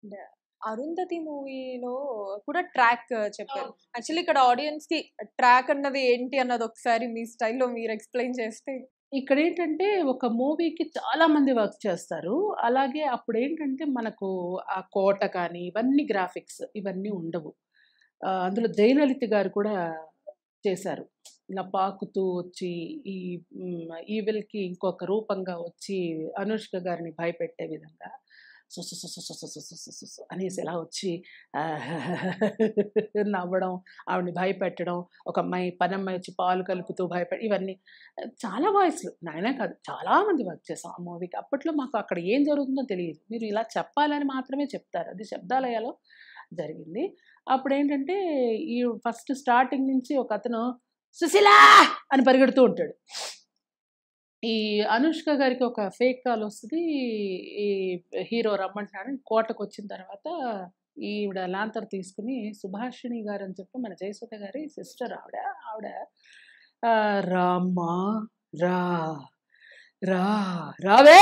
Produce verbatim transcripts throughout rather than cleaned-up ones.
అంటే 'అరుంధతి' మూవీలో కూడా ట్రాక్ చెప్పారు. యాక్చువల్లీ ఇక్కడ ఆడియన్స్‌కి ట్రాక్ అన్నది ఏంటి అన్నది ఒకసారి మీ స్టైల్‌లో మీరు ఎక్స్‌ప్లెయిన్ చేస్తే. ఇక్కడేంటంటే ఒక మూవీకి చాలా మంది వర్క్ చేస్తారు. అలాగే అప్పుడేంటంటే మనకు ఆ కోట కానీ ఇవన్నీ గ్రాఫిక్స్ ఇవన్నీ ఉండవు. ఆహ్, అందులో జయలలిత గారు కూడా చేశారు. ఇలా పాకుతూ వచ్చి ఈ హ్మ్, ఈవిల్‌కి ఇంకొక రూపంగా వచ్చి అనుష్క గారిని భయపెట్టే విధంగా సు సు సు సు సు సు సు సు సు సు సు అనేసి ఇలా వచ్చి ఆహ్, నవ్వడం, ఆవిడని భయపెట్టడం, ఒక అమ్మాయి పనమ్మాయి వచ్చి పాలు కలుపుతూ భయపె ఇవన్నీ చాలా వాయిస్‌లు. నాయనే కాదు చాలా మంది వర్క్ చేసాం ఆ మూవీకి. అప్పట్లో మాకు అక్కడ ఏం జరుగుతుందో తెలీదు. మీరు ఇలా చెప్పాలని మాత్రమే చెప్తారు. అది శబ్దాలయాలో జరిగింది. అప్పుడేంటంటే ఈ ఫస్ట్ స్టార్టింగ్ నుంచి ఒకతను సుశీలా అని పరిగెడుతూ ఉంటాడు. ఈ అనుష్క గారికి ఒక ఫేక్ కాల్ వస్తది. ఈ హీరో రమ్మంటున్నాడని కోటకొచ్చిన తర్వాత ఈవిడ లాంతర్ తీసుకొని సుభాషిణి గారని చెప్పి మన జయసుధ గారి సిస్టర్ ఆవిడ. ఆవిడ ఆహ్, రామ్మా రా, రా రావే!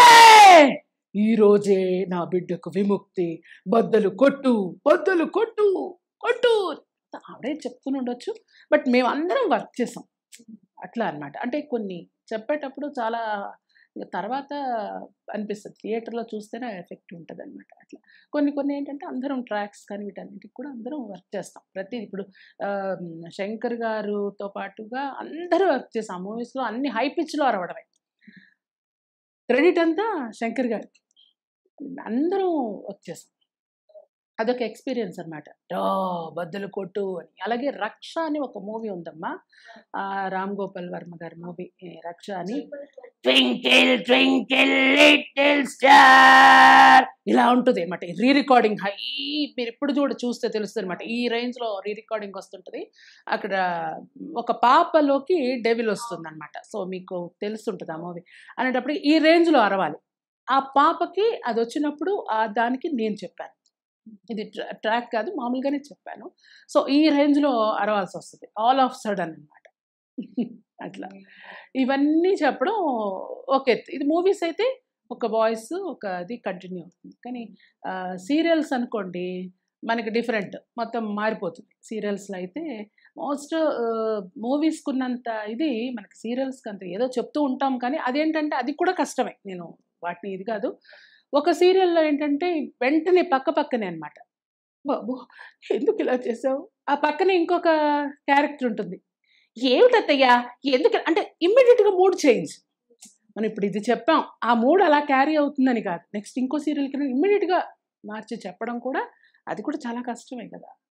ఈరోజే నా బిడ్డకు విముక్తి. బద్దలు కొట్టు, బద్దలు కొట్టు, కొట్టు ఆవిడే చెప్తూనే ఉండొచ్చు. బట్ మేమందరం వర్క్ చేసాం. అట్లా అన్నమాట. అంటే కొన్ని చెప్పేటప్పుడు చాలా ఇగ తర్వాత అనిపిస్తది. థియేటర్‌లో చూస్తేనే ఆ ఎఫెక్ట్ ఉంటదనమాట. అట్లా. కొన్ని కొన్ని ఏంటంటే అందరం ట్రాక్స్ కానీ వీటన్నిటికి కూడా అందరం వర్క్ చేస్తాం. ప్రతీది ఇప్పుడు ఆహ్, శంకర్ గారుతో పాటుగా అందరూ వర్క్ చేసాం. ఆ మూవీస్‌లో అన్ని హై పిచ్‌లో అరవడమే. క్రెడిట్ అంతా శంకర్ గారికి. అందరం వర్క్ చేసాం. అదొక ఎక్స్‌పీరియన్స్ అనమాట. రా బద్దలు కొట్టు అని. అలాగే 'రక్ష' అని ఒక మూవీ ఉందమ్మా. ఆహ్, రామ్ గోపాల్ వర్మ గారి మూవీ 'రక్ష' అని. ట్వింకిల్ ట్వింకిల్ లిటిల్ స్టార్ ఇలా ఉంటది అనమాట. రీ రికార్డింగ్ హై మీరెప్పుడు చూడ చూస్తే తెలుస్తదనమాట. ఈ రేంజ్‌లో రీ రికార్డింగ్ వస్తుంటది. అక్కడ ఒక పాపలోకి డెవిల్ వస్తుందనమాట. సో, మీకు తెలుసుంటది ఆ మూవీ. అనేటప్పుడు ఈ రేంజ్‌లో అరవాలి. ఆ పాపకి అదొచ్చినప్పుడు ఆహ్, దానికి నేను చెప్పాను. ఇది ట్రా ట్రాక్ కాదు మామూలుగానే చెప్పాను. సో, ఈ రేంజ్‌లో అరవాల్సొస్తది. ఆల్ ఆఫ్ సడన్ అనమాట. అట్లా. ఇవన్నీ చెప్పడం ఒక ఎత్తు. ఇది మూవీస్ అయితే ఒక వాయిస్ ఒక అది కంటిన్యూ అవుతుంది. కానీ ఆహ్, సీరియల్స్ అనుకోండి మనకి డిఫరెంట్. మొత్తం మారిపోతుంది. సీరియల్స్‌లో అయితే మోస్ట్ ఆహ్, మూవీస్‌కున్నంత ఇది మనకి సీరియల్స్‌కి అంత ఏదో చెప్తూ ఉంటాం కానీ అదేంటంటే అది కూడా కష్టమే. నేను వాటిని ఇది కాదు. ఒక సీరియల్‌లో ఏంటంటే వెంటనే పక్క పక్కనే అనమాట. బాబు! ఎందుకిలా చేసావు? ఆ పక్కనే ఇంకొక క్యారెక్టర్ ఉంటుంది. ఏమిటత్తయ్య? ఎందుకు అంటే ఇమ్మీడియేట్‌గా మూడ్ చేంజ్. మనం ఇప్పుడు ఇది చెప్పాం. ఆ మూడ్ అలా క్యారీ అవుతుందని కాదు. నెక్స్ట్ ఇంకో సీరియల్‌కి ఇమ్మీడియేట్‌గా మార్చి చెప్పడం కూడా అది కూడా చాలా కష్టమే కదా!